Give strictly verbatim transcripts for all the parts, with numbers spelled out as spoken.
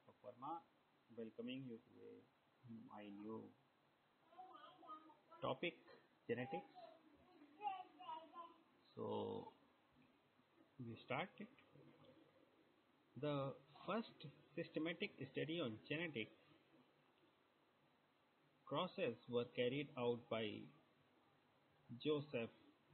Deepak Verma, welcoming you to my new topic, genetics. So, we start it. The first systematic study on genetics crosses were carried out by Joseph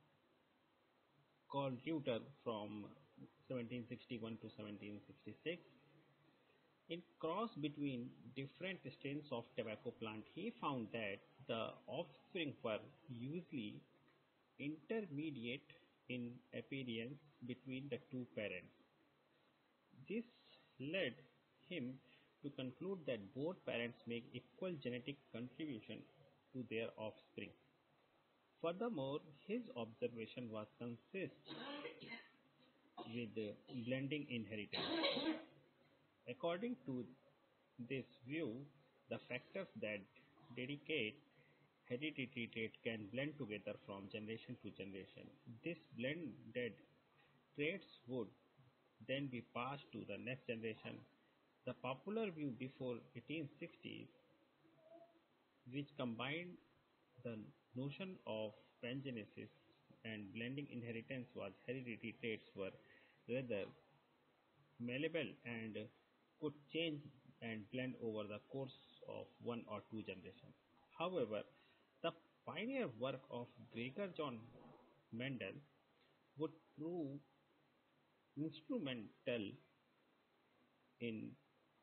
Coltuter from seventeen sixty-one to seventeen sixty-six. In cross between different strains of tobacco plant, he found that the offspring were usually intermediate in appearance between the two parents. This led him to conclude that both parents make equal genetic contribution to their offspring. Furthermore, his observation was consistent with blending inheritance. According to this view, the factors that dedicate hereditary trait can blend together from generation to generation. This blended traits would then be passed to the next generation. The popular view before eighteen sixties, which combined the notion of pangenesis and blending inheritance, was hereditary traits were rather malleable and could change and blend over the course of one or two generations. However, the pioneer work of Gregor John Mendel would prove instrumental in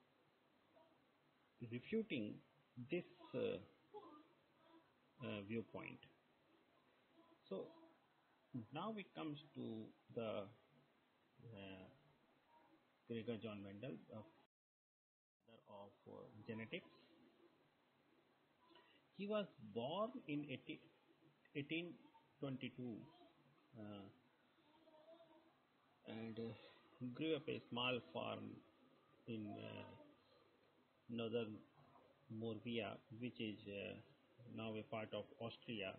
refuting this uh, uh, viewpoint. So now it comes to the uh, Gregor John Mendel, the father of uh, genetics. He was born in eighteen twenty-two uh, and uh, grew up a small farm in uh, northern Moravia, which is uh, now a part of Austria,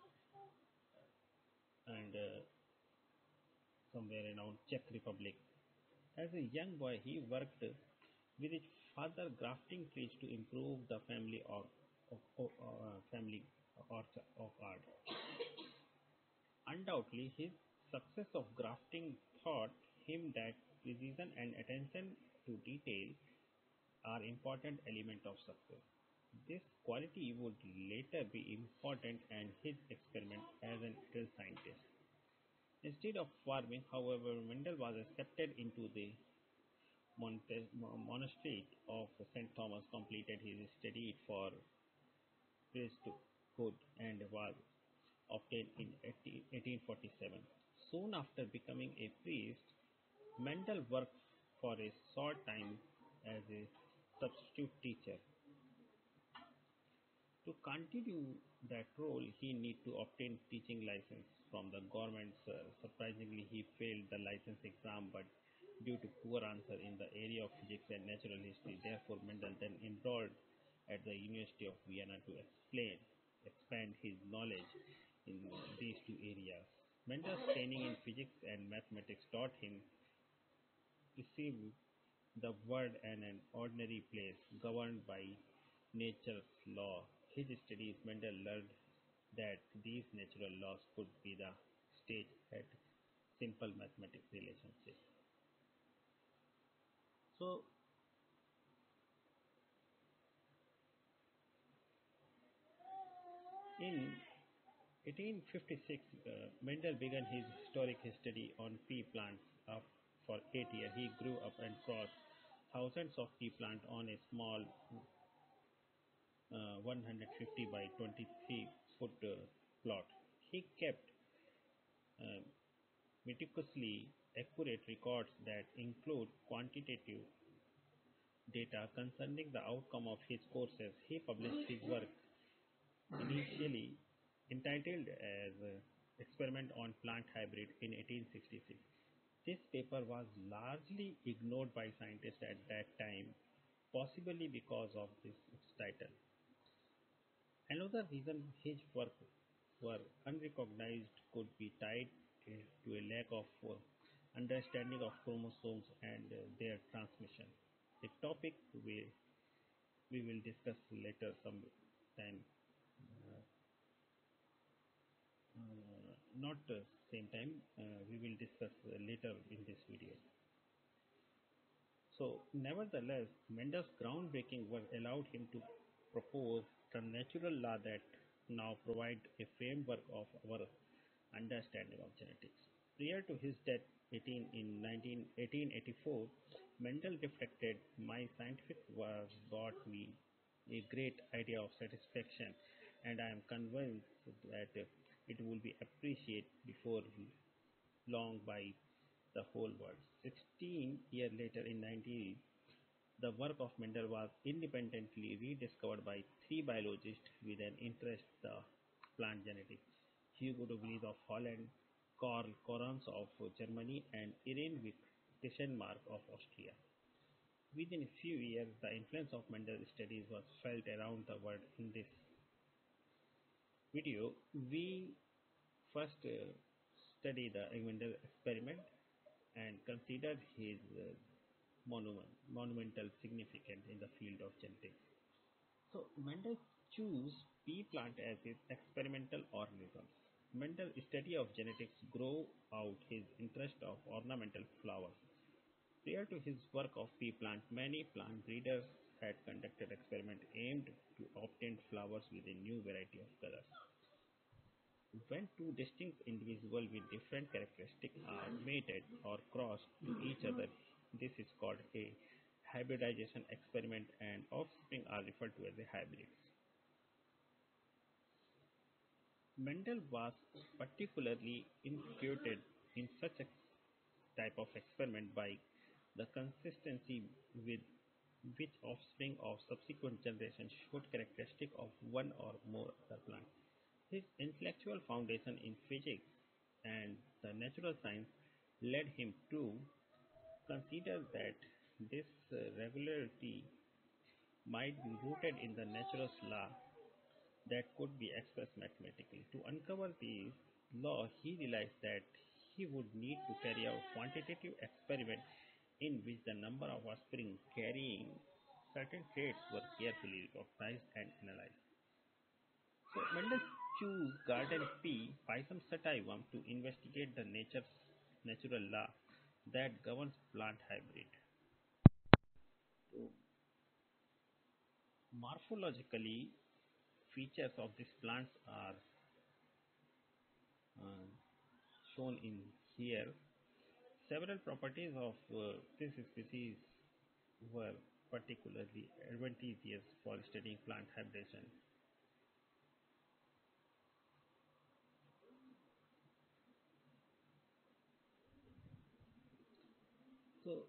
and uh, somewhere around Czech Republic. As a young boy, he worked with his father grafting trees to improve the family of, of, of uh, family orchard of art. Undoubtedly, his success of grafting taught him that precision and attention to detail are important element of success. This quality would later be important in his experiment as an adult scientist. Instead of farming, however, Mendel was accepted into the Monte- monastery of Saint Thomas, completed his study for priesthood, and was obtained in eighteen forty-seven. Soon after becoming a priest, Mendel worked for a short time as a substitute teacher. To continue that role, he need to obtain teaching license from the government. Uh, surprisingly, he failed the license exam, but due to poor answer in the area of physics and natural history, therefore Mendel then enrolled at the University of Vienna to explain, expand his knowledge in these two areas. Mendel's training in physics and mathematics taught him to see the world in an ordinary place governed by nature's law. His studies, Mendel learned that these natural laws could be the stage at simple mathematics relationships. So, in eighteen fifty-six, uh, Mendel began his historic study on pea plants. Uh, for eight years, he grew up and crossed thousands of pea plants on a small uh, one hundred fifty by twenty-three foot uh, plot. He kept uh, meticulously accurate records that include quantitative data concerning the outcome of his courses. He published his work, initially entitled as uh, Experiment on Plant Hybrid, in eighteen sixty-six. This paper was largely ignored by scientists at that time, possibly because of this title. Another reason his work were unrecognized could be tied to a lack of uh, understanding of chromosomes and uh, their transmission. The topic we we will discuss later some time, uh, uh, not uh, same time. Uh, we will discuss uh, later in this video. So, nevertheless, Mendel's groundbreaking work allowed him to propose the natural law that now provides a framework of our understanding of genetics. Prior to his death eighteen in nineteen, eighteen eighty-four, Mendel reflected, "My scientific work brought me a great idea of satisfaction, and I am convinced that it will be appreciated before long by the whole world." sixteen years later, in nineteen, the work of Mendel was independently rediscovered by three biologists with an interest in plant genetics: Hugo de Vries of Holland, Karl Correns of Germany, and Irene Wick Tischenmark of Austria. Within a few years, the influence of Mendel's studies was felt around the world. In this video, we first uh, study the Mendel experiment and consider his uh, monument, monumental significance in the field of genetics. So Mendel chose pea plant as his experimental organisms. Mendel's study of genetics grew out his interest of ornamental flowers. Prior to his work of pea plant, many plant breeders had conducted experiments aimed to obtain flowers with a new variety of colors. When two distinct individuals with different characteristics are mated or crossed to each other, this is called a hybridization experiment, and offspring are referred to as a hybrids. Mendel was particularly infatuated in such a type of experiment by the consistency with which offspring of subsequent generations showed characteristics of one or more other plants. His intellectual foundation in physics and the natural science led him to consider that this uh, regularity might be rooted in the natural law that could be expressed mathematically. To uncover these laws, he realized that he would need to carry out quantitative experiments in which the number of offspring carrying certain traits were carefully recognized and analyzed. So Mendel chose garden pea Pisum sativum to investigate the nature's natural law that governs plant hybrid. So morphologically, features of these plants are uh, shown in here. Several properties of uh, this species were particularly advantageous for studying plant hybridization. So,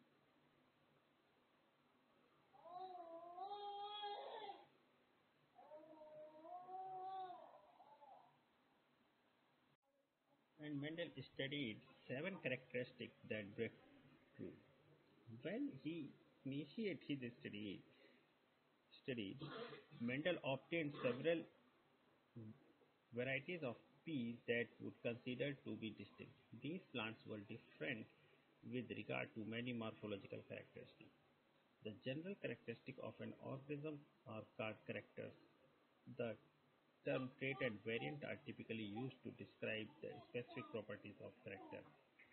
and Mendel studied seven characteristics that break through. When he initiated his study, studies, Mendel obtained several varieties of peas that would consider to be distinct. These plants were different with regard to many morphological characteristics. The general characteristic of an organism are called characters. The term trait and variant are typically used to describe the specific properties of character.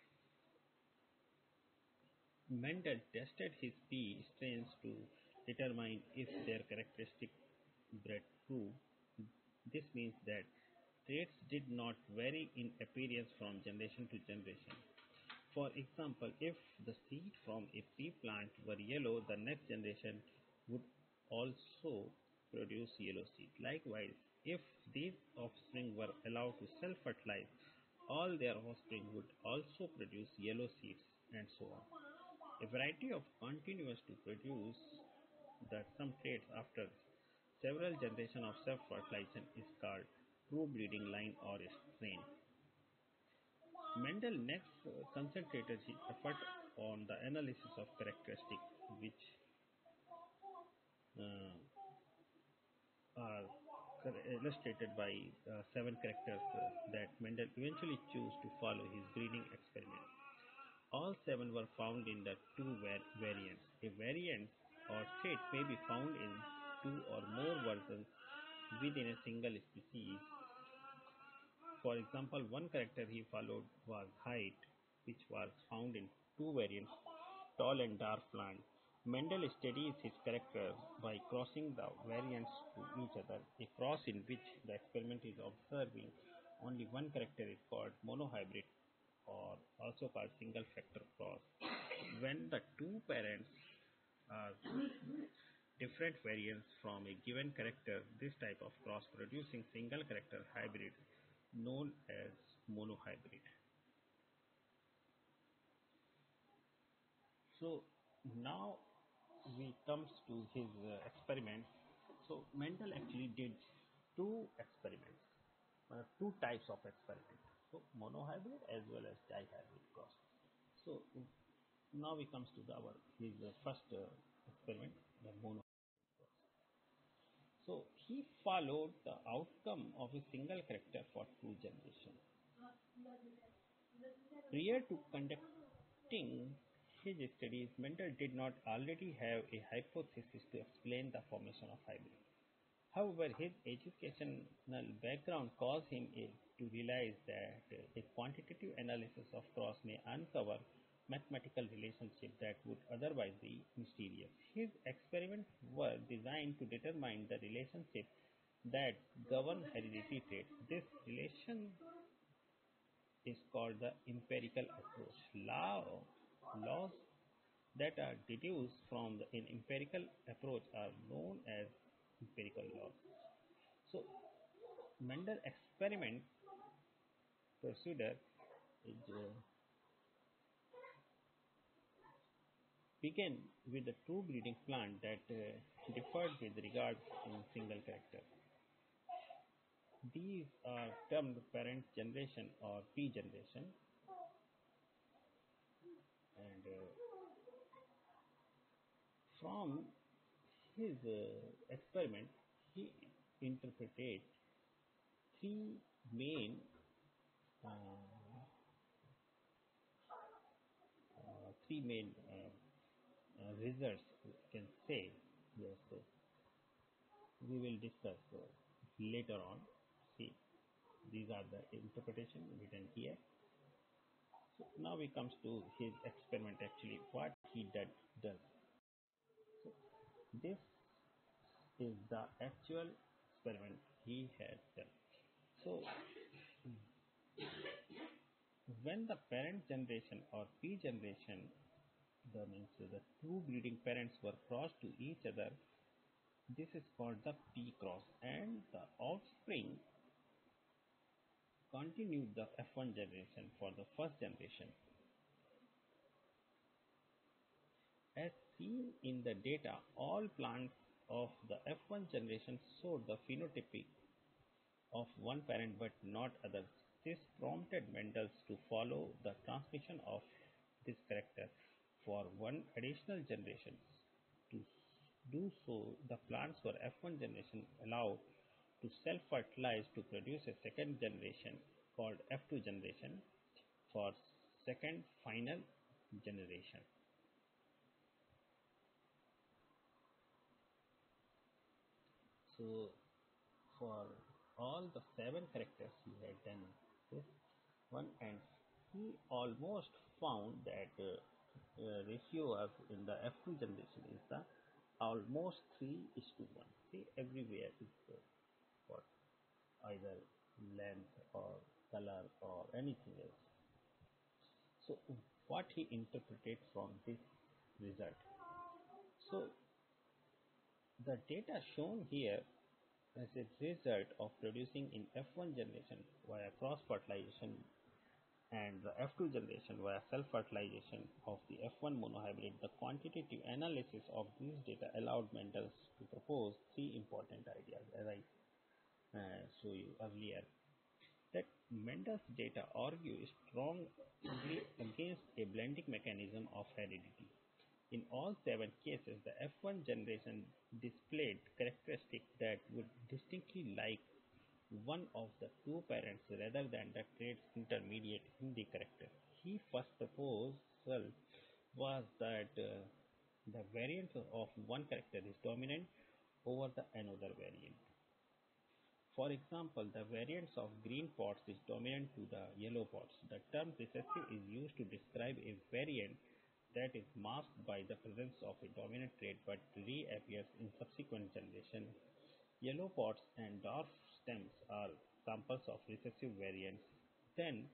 Mendel tested his pea strains to determine if their characteristic bred true. This means that traits did not vary in appearance from generation to generation. For example, if the seed from a pea plant were yellow, the next generation would also produce yellow seed. Likewise, if these offspring were allowed to self-fertilize, all their offspring would also produce yellow seeds, and so on. A variety of continues to produce the some traits after several generations of self-fertilization is called true breeding line or strain. Mendel next uh, concentrated his effort on the analysis of characteristics which uh, are illustrated by uh, seven characters uh, that Mendel eventually chose to follow his breeding experiment. All seven were found in the two var- variants. A variant or trait may be found in two or more versions within a single species. For example, one character he followed was height, which was found in two variants, tall and dark plant. Mendel studies his character by crossing the variants to each other. A cross in which the experiment is observing only one character is called monohybrid, or also called single factor cross. When the two parents are different variants from a given character, this type of cross producing single character hybrid known as monohybrid. So now we comes to his uh, experiment. So Mendel actually did two experiments, uh, two types of experiment. So monohybrid as well as dihybrid cross. So now we comes to the, our his uh, first uh, experiment, the mono. So he followed the outcome of a single character for two generations. Prior to conducting his studies, Mendel did not already have a hypothesis to explain the formation of hybrid. However, his educational background caused him a, to realize that a quantitative analysis of cross may uncover mathematical relationships that would otherwise be mysterious. His experiments were designed to determine the relationship that govern heredity traits. This relation is called the empirical approach. Law, laws that are deduced from the, an empirical approach are known as empirical laws. So, Mendel experiment procedure is, uh, began with the two breeding plant that uh, differed with regard in single character. These are termed parent generation or P generation, and uh, from his uh, experiment he interpreted three main uh, uh, three main uh, uh, results, you can say. Yes, uh, we will discuss uh, later on. See, these are the interpretation written here. So now we comes to his experiment, actually what he did, does. So this is the actual experiment he had done. So when the parent generation or P generation, the means the two breeding parents were crossed to each other, this is called the P cross, and the offspring continued the F one generation for the first generation. As seen in the data, all plants of the F one generation showed the phenotypic of one parent but not others. This prompted Mendel to follow the transmission of this character for one additional generation. To do so, the plants for F one generation allowed to self-fertilize to produce a second generation called F two generation for second final generation. So for all the seven characters he had done this one, and he almost found that uh, uh, ratio of in the F two generation is the almost three is to one. See, everywhere is uh, what either length or color or anything else. So what he interpreted from this result. So the data shown here as a result of producing in F one generation via cross fertilization and the F two generation via self-fertilization of the F one monohybrid, the quantitative analysis of these data allowed Mendel to propose three important ideas, as I uh, showed you earlier. That Mendel's data argue strongly against a blending mechanism of heredity. In all seven cases, the F one generation displayed characteristics that would distinctly like one of the two parents rather than the traits intermediate in the character. He first proposed result was that uh, the variant of one character is dominant over the another variant. For example, the variance of green pots is dominant to the yellow pots. The term recessive is used to describe a variant that is masked by the presence of a dominant trait but reappears in subsequent generation. Yellow pots and dwarf stems are samples of recessive variants. Then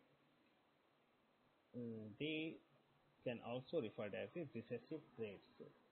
uh, they can also referred as a recessive traits.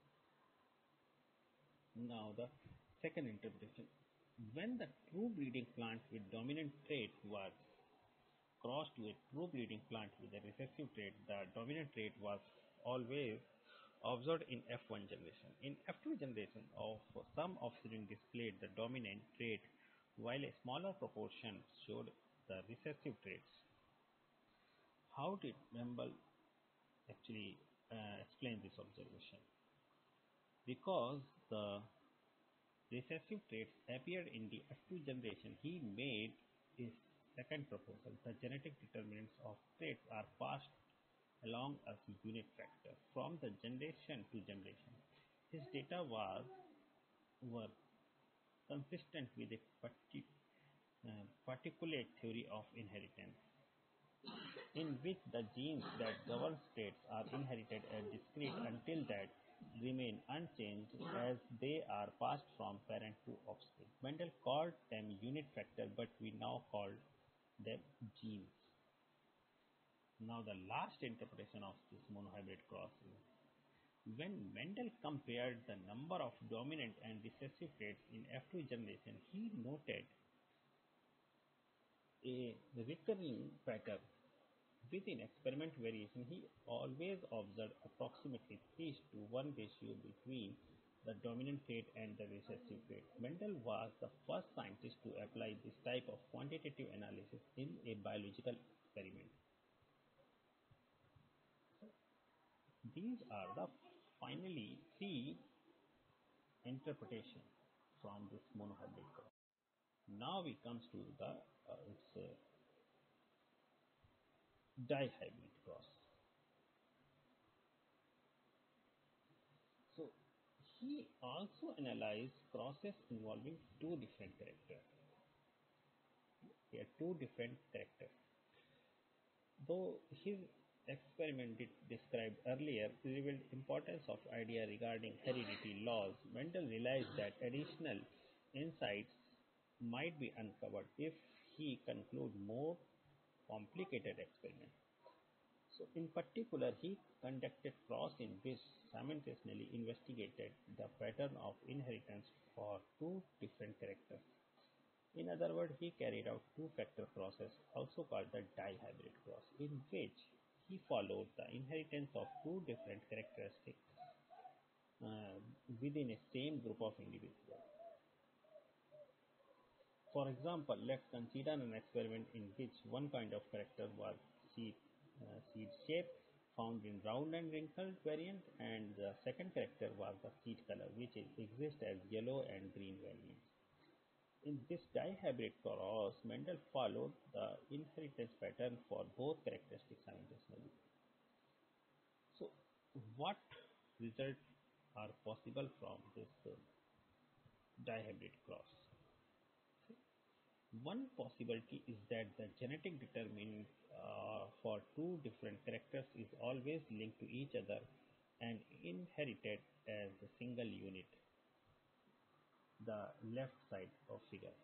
Now the second interpretation. When the true breeding plant with dominant trait was crossed to a true breeding plant with a recessive trait, the dominant trait was always observed in F one generation. In F two generation, of some offspring displayed the dominant trait while a smaller proportion showed the recessive traits. How did Mendel actually uh, explain this observation? Because the recessive traits appeared in the F two generation, he made his second proposal. The genetic determinants of traits are passed along as unit factor from the generation to generation. His data was were consistent with a partic- uh, particulate theory of inheritance, in which the genes that govern traits are inherited as discrete until that remain unchanged as they are passed from parent to offspring. Mendel called them unit factor, but we now call them genes. Now the last interpretation of this monohybrid cross is when Mendel compared the number of dominant and recessive traits in F two generation, he noted a recurring pattern. Within experiment variation, he always observed approximately three to one ratio between the dominant trait and the recessive trait. Mendel was the first scientist to apply this type of quantitative analysis in a biological experiment. These are the finally three interpretations from this monohybrid cross. Now we comes to the uh, its uh, dihybrid cross. So he also analyzed crosses involving two different characters. Here, two different characters. Though his experiment described earlier revealed importance of idea regarding heredity laws, Mendel realized that additional insights might be uncovered if he conclude more complicated experiments. So, in particular, he conducted cross in which simultaneously investigated the pattern of inheritance for two different characters. In other words, he carried out two-factor process, also called the dihybrid cross, in which he followed the inheritance of two different characteristics uh, within a same group of individuals. For example, let's consider an experiment in which one kind of character was seed, uh, seed shape found in round and wrinkled variant, and the second character was the seed color, which exists as yellow and green variants. In this dihybrid cross, Mendel followed the inheritance pattern for both characteristics simultaneously. So, what results are possible from this uh, dihybrid cross? One possibility is that the genetic determinant uh, for two different characters is always linked to each other and inherited as a single unit. The left side of figure.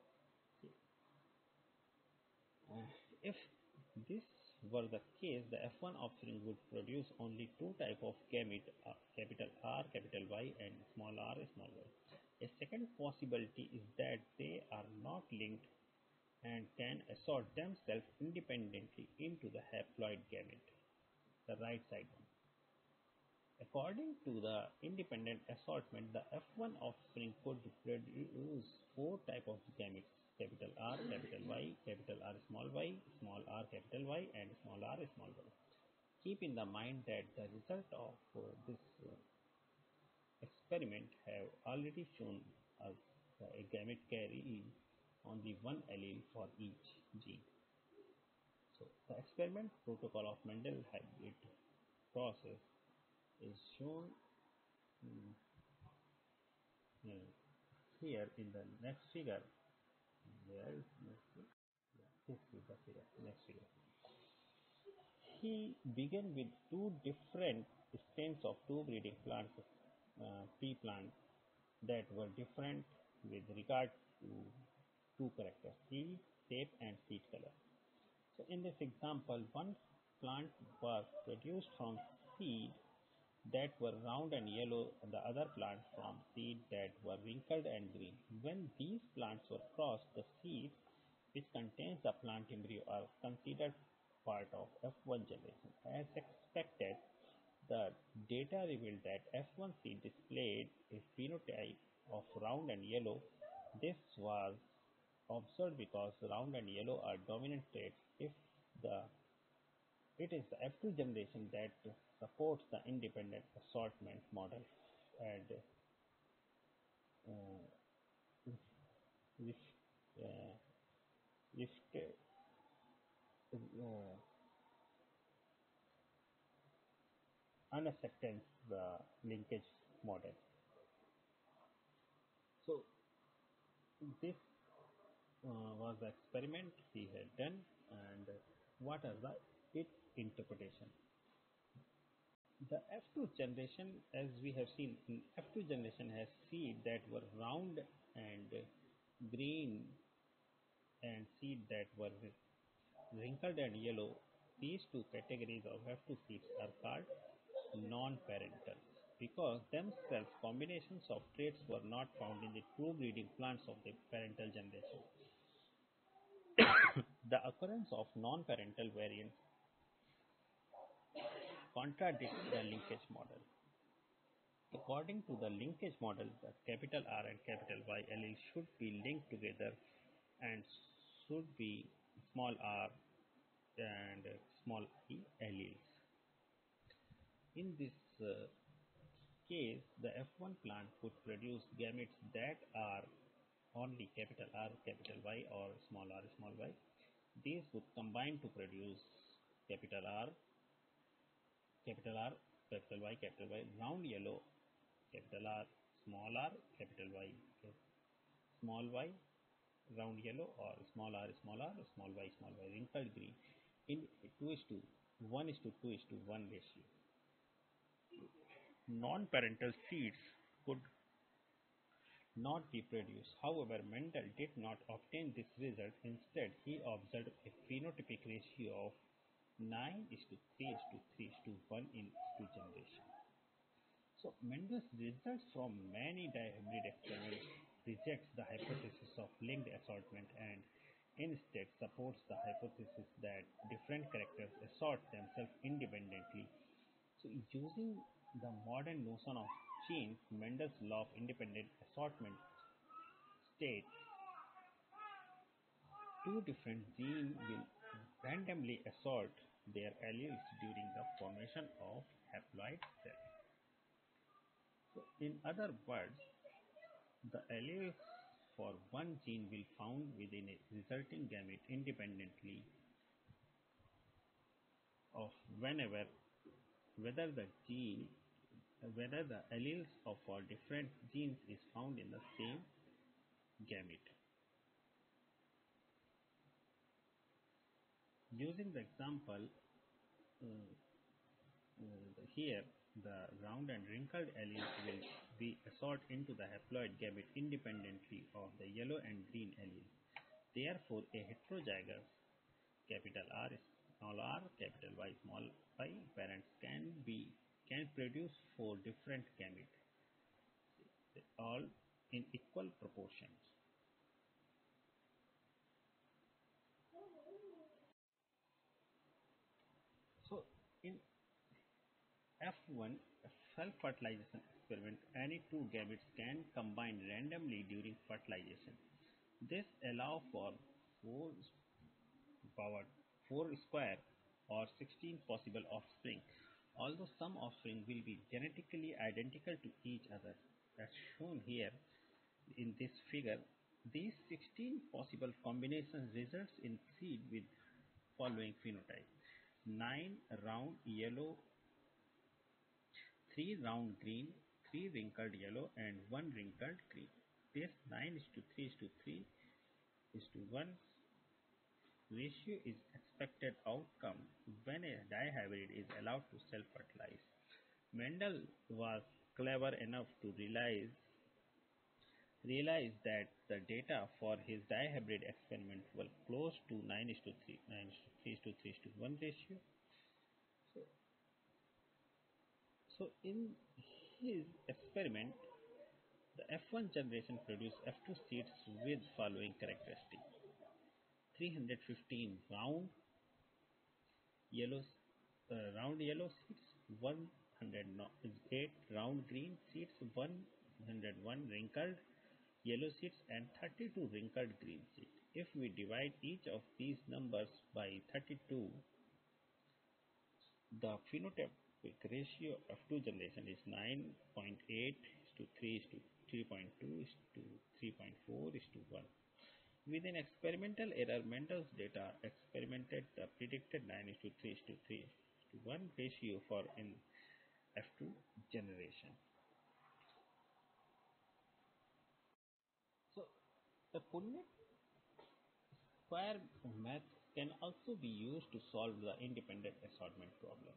Uh, if this were the case, the F one offspring would produce only two types of gamete, uh, capital R, capital Y, and small r, small y. A second possibility is that they are not linked and can assort themselves independently into the haploid gamete, the right side one. According to the independent assortment, the F one offspring could produce four types of gametes: capital R, capital Y, capital R small y, small r capital Y, and small r small y. Keep in the mind that the result of uh, this uh, experiment have already shown us that a gamete carry only one allele for each gene. So, the experiment protocol of Mendel hybrid process is shown mm, mm, here in the next figure. Where is next figure? Yeah, this is the figure. Next figure. He began with two different strains of two breeding plants, uh, pea plants that were different with regard to two characters: seed shape and seed color. So in this example, one plant was produced from seed that were round and yellow, and the other plant from seed that were wrinkled and green. When these plants were crossed, the seeds which contains the plant embryo are considered part of F one generation. As expected, the data revealed that F one seed displayed a phenotype of round and yellow. This was observed because round and yellow are dominant traits. If the it is the F two generation that supports the independent assortment model and uh, if, uh, if uh, unacceptance the linkage model. So this uh, was the experiment he had done, and what are the its interpretation. The F two generation, as we have seen, in F two generation has seed that were round and green and seed that were wrinkled and yellow. These two categories of F two seeds are called non-parental because themselves combinations of traits were not found in the true breeding plants of the parental generation. The occurrence of non-parental variants contradicts the linkage model. According to the linkage model, the capital R and capital Y alleles should be linked together and should be small r and small I alleles. In this uh, case, the F one plant could produce gametes that are only capital R, capital Y or small r, small y. These would combine to produce capital R, capital R, capital Y, capital Y, round yellow, capital R, small r, capital Y, small y, round yellow, or small r, small r, small y, small y, wrinkled green in two is to one is to two is to one ratio. Non-parental seeds could not be produced. However, Mendel did not obtain this result. Instead, he observed a phenotypic ratio of nine is to three is to three is to one in two generation. So, Mendel's results from many dihybrid experiments rejects the hypothesis of linked assortment and instead supports the hypothesis that different characters assort themselves independently. So, using the modern notion of genes, Mendel's law of independent assortment states two different genes will randomly assort their alleles during the formation of haploid cells. So, in other words, the alleles for one gene will found within a resulting gamete independently of whenever whether the gene whether the alleles of for different genes is found in the same gamete. Using the example uh, uh, here, the round and wrinkled alleles will be assorted into the haploid gamete independently of the yellow and green alleles. Therefore, a heterozygous capital R small r, capital Y small y parents can be can produce four different gametes, all in equal proportions. So, in F one self-fertilization experiment, any two gametes can combine randomly during fertilization. This allows for four power four square or sixteen possible offspring, although some offspring will be genetically identical to each other. As shown here in this figure, these sixteen possible combinations results in seed with following phenotype: nine round yellow three round green, three wrinkled yellow, and one wrinkled green. This nine is to three is to three is to one ratio is expected outcome when a dihybrid is allowed to self-fertilize. Mendel was clever enough to realize realize that the data for his dihybrid experiment were close to nine is to three, nine is to three is to three is to one ratio. So, so in his experiment, the F one generation produced F two seeds with following characteristic: three hundred fifteen round yellow uh, round yellow seeds, one hundred eight round green seeds, one hundred one wrinkled yellow seeds, and thirty-two wrinkled green seeds. If we divide each of these numbers by thirty-two, the phenotypic ratio of two generation is nine point eight is to three is to three point two is to three point four is to one. With an experimental error, Mendel's data experimented the predicted nine is to three is to three is to one ratio for an F two generation. So, the Punnett square method can also be used to solve the independent assortment problem.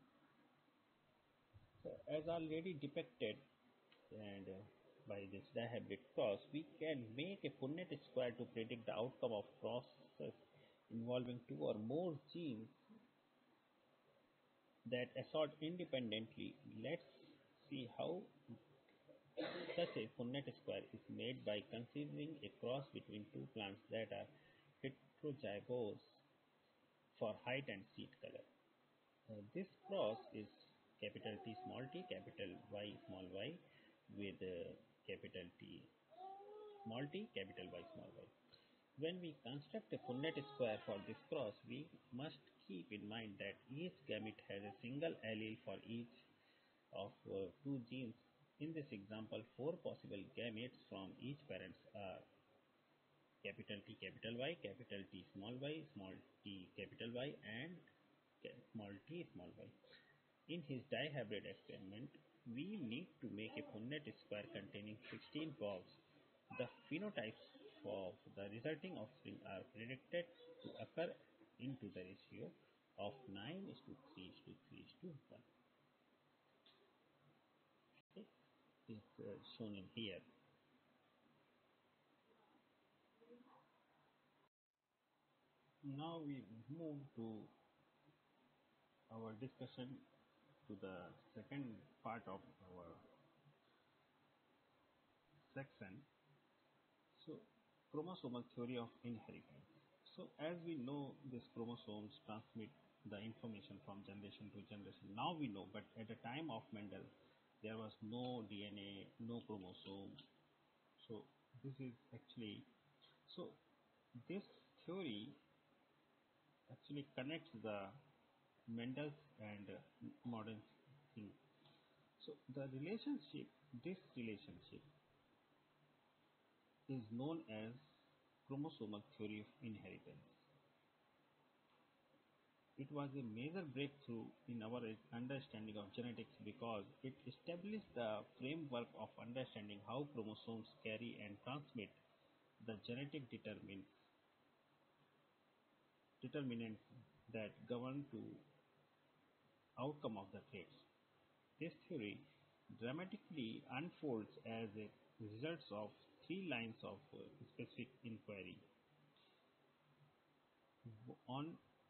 So, as already depicted and uh, by this dihybrid cross, we can make a Punnett square to predict the outcome of process involving two or more genes that assort independently. Let's see how such a Punnett square is made by considering a cross between two plants that are heterozygous for height and seed color. Uh, this cross is capital T small t, capital Y small y with uh, capital T small t, capital Y small y. When we construct a Punnett square for this cross, we must keep in mind that each gamete has a single allele for each of uh, two genes. In this example, four possible gametes from each parents are capital T capital Y, capital T small y, small t capital Y, and small t small y. In his dihybrid experiment, we need to make a Punnett square containing sixteen props. The phenotypes of the resulting offspring are predicted to occur into the ratio of nine is to three is to three is to one. Okay. Is uh, shown in here. Now we move to our discussion to the second part of our section. So, chromosomal theory of inheritance. So, as we know, these chromosomes transmit the information from generation to generation. Now we know, but at the time of Mendel, there was no D N A, no chromosome. So, this is actually so. This theory actually connects the Mendel's and uh, modern thing. So, the relationship, this relationship, is known as chromosomal theory of inheritance. It was a major breakthrough in our understanding of genetics because it established the framework of understanding how chromosomes carry and transmit the genetic determinants, determinants that govern to outcome of the traits. This theory dramatically unfolds as a result of three lines of uh, specific inquiry. On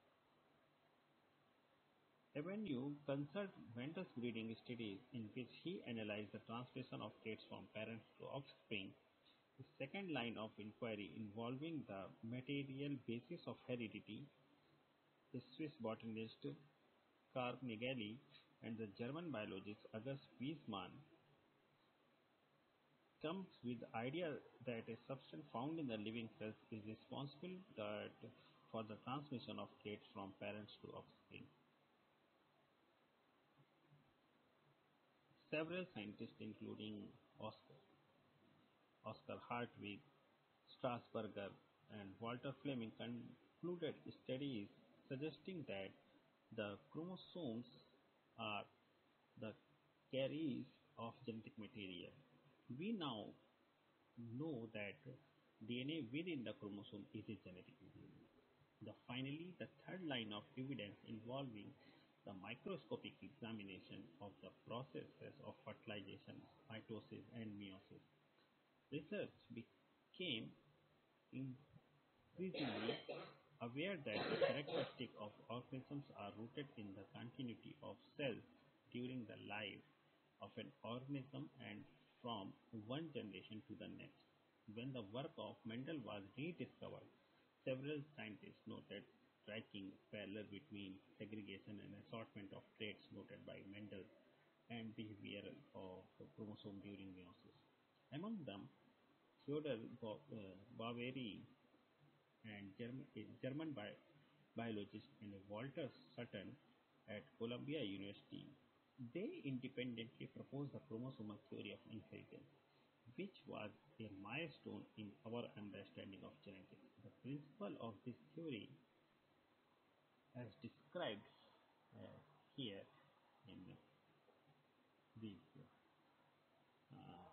Avenue consulted Mendel's breeding studies in which he analyzed the transmission of traits from parents to offspring. The second line of inquiry involving the material basis of heredity, the Swiss botanist Karl Naegeli and the German biologist August Weismann comes with the idea that a substance found in the living cells is responsible that for the transmission of traits from parents to offspring. Several scientists, including Oscar, Oscar Hartwig, Strasburger, and Walter Fleming, concluded studies suggesting that the chromosomes are the carries of genetic material. We now know that D N A within the chromosome is a genetic material. The finally, the third line of evidence involving the microscopic examination of the processes of fertilization, mitosis, and meiosis. Research became increasingly aware that the characteristics of organisms are rooted in the continuity of cells during the life of an organism and from one generation to the next. When the work of Mendel was rediscovered, several scientists noted striking parallel between segregation and assortment of traits noted by Mendel and behavior of chromosome during meiosis. Among them, Theodor Baveri and German, a German bi- biologist and Walter Sutton at Columbia University, they independently proposed the chromosomal theory of inheritance, which was a milestone in our understanding of genetics. The principle of this theory, as described uh, here in these, uh,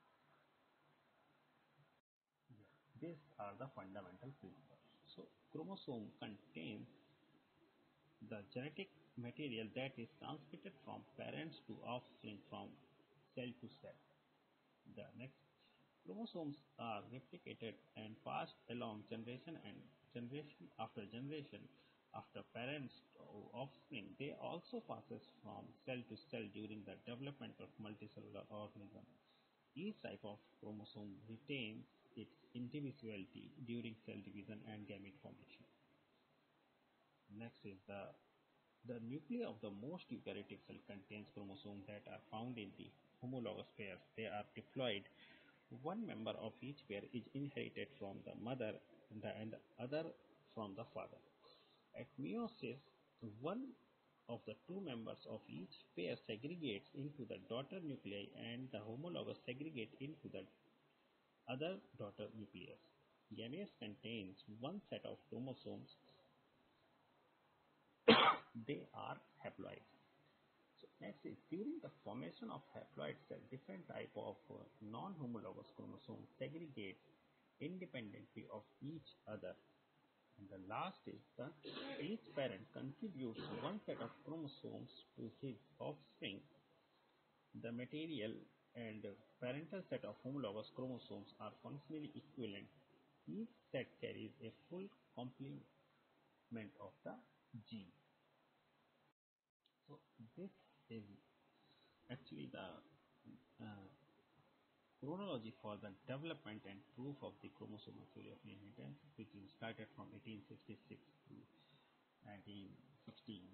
these are the fundamental principles. So, chromosome contains the genetic material that is transmitted from parents to offspring from cell to cell. The next chromosomes are replicated and passed along generation and generation after generation after parents to offspring. They also passes from cell to cell during the development of multicellular organism. Each type of chromosome retains its individuality during cell division and gamete formation. Next is the the nuclei of the most eukaryotic cell contains chromosomes that are found in the homologous pairs. They are diploid. One member of each pair is inherited from the mother and the, and the other from the father. At meiosis, one of the two members of each pair segregates into the daughter nuclei and the homologous segregate into the other daughter nucleus. Gametes contains one set of chromosomes. They are haploid. So next is during the formation of haploid cell, different type of uh, non-homologous chromosomes segregate independently of each other. And the last is that each parent contributes one set of chromosomes to his offspring. The material and parental set of homologous chromosomes are functionally equivalent. Each set carries a full complement of the gene. So this is actually the uh, chronology for the development and proof of the chromosomal theory of inheritance, which is started from eighteen sixty-six to nineteen sixteen.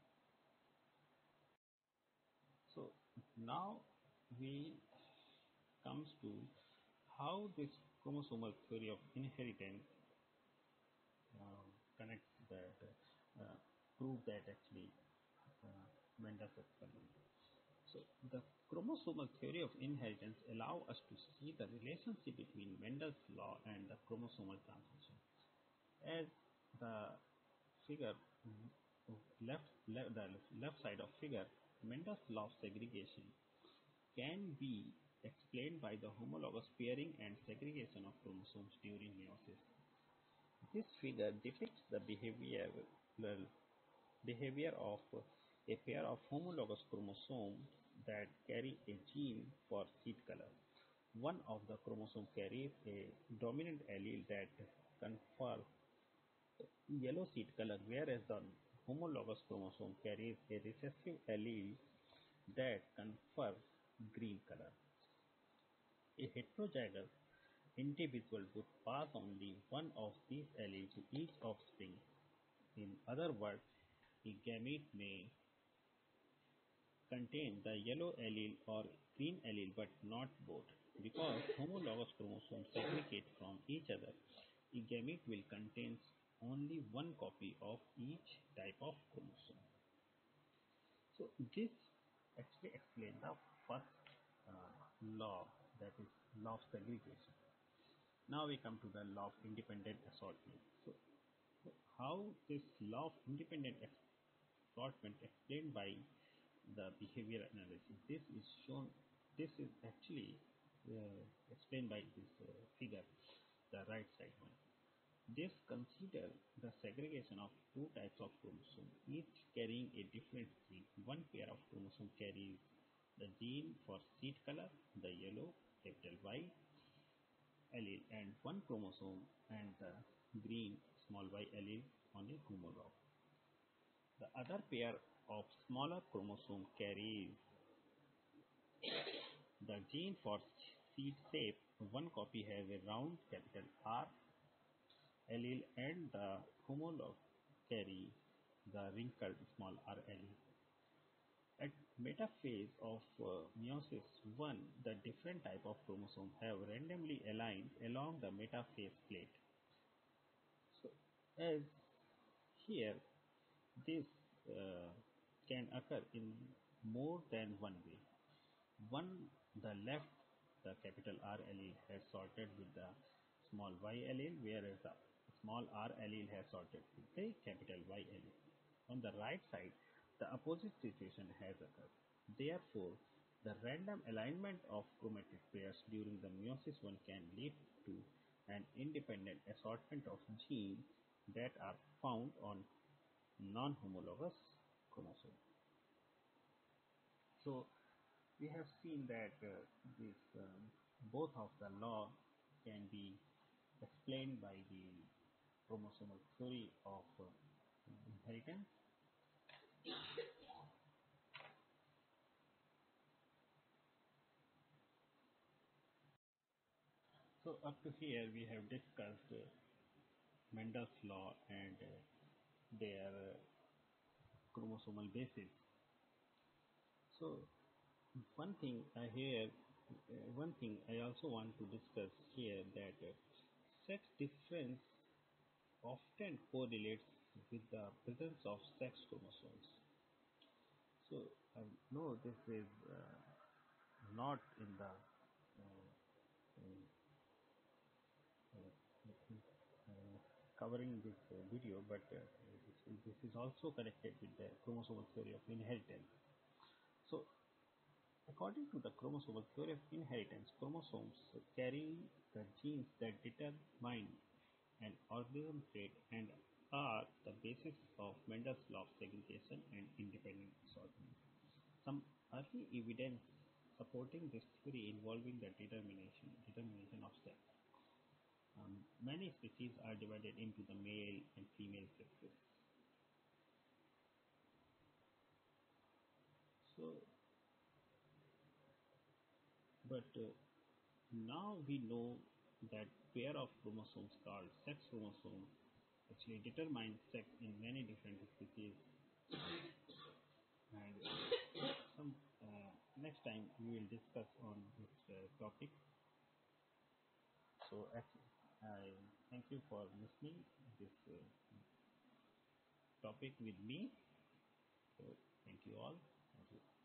So now we comes to how this chromosomal theory of inheritance uh, connects that, uh, prove that actually uh, Mendel's experiment. So the chromosomal theory of inheritance allow us to see the relationship between Mendel's law and the chromosomal transmission. As the figure left, left the left side of figure, Mendel's law of segregation can be explained by the homologous pairing and segregation of chromosomes during meiosis. This figure depicts the behavioral behavior of a pair of homologous chromosomes that carry a gene for seed color. One of the chromosomes carries a dominant allele that confers yellow seed color, whereas the homologous chromosome carries a recessive allele that confers green color. A heterozygous individual would pass only one of these alleles to each offspring. In other words, a gamete may contain the yellow allele or green allele but not both. Because homologous chromosomes segregate from each other, a gamete will contain only one copy of each type of chromosome. So this actually explains the first uh, law, that is law of segregation. Now we come to the law of independent assortment. So, so how this law of independent assortment explained by the behavior analysis. This is shown, this is actually uh, explained by this uh, figure, the right side one. This consider the segregation of two types of chromosome, each carrying a different gene. One pair of chromosome carries the gene for seed color, the yellow, capital Y allele, and one chromosome and the green, small y allele on a homolog. The other pair of smaller chromosome carries the gene for seed shape. One copy has a round capital R allele and the homolog carry the wrinkled small r allele. At metaphase of uh, meiosis one, the different type of chromosome have randomly aligned along the metaphase plate. So, as here, this uh, can occur in more than one way. One, the left, the capital R allele has sorted with the small y allele, whereas the small r allele has sorted with the capital Y allele. On the right side, the opposite situation has occurred. Therefore, the random alignment of chromatic pairs during the meiosis one can lead to an independent assortment of genes that are found on non-homologous chromosome. So, we have seen that uh, this um, both of the law can be explained by the chromosomal theory of uh, inheritance. So up to here we have discussed uh, Mendel's law and uh, their uh, chromosomal basis. So one thing I hear, uh, one thing I also want to discuss here, that uh, sex difference often correlates with the presence of sex chromosomes. So I know this is uh, not in the uh, uh, uh, covering this uh, video, but uh, this, this is also connected with the chromosomal theory of inheritance. So, according to the chromosomal theory of inheritance, chromosomes carry the genes that determine an organism trait and are the basis of Mendel's law of segregation and independent assortment. Some early evidence supporting this theory involving the determination determination of sex. Um, many species are divided into the male and female sexes. So, but uh, now we know that pair of chromosomes called sex chromosomes actually determine sex in many different species. And some uh, next time we will discuss on this uh, topic. So, actually, I thank you for listening this uh, topic with me. So, thank you all. Thank you.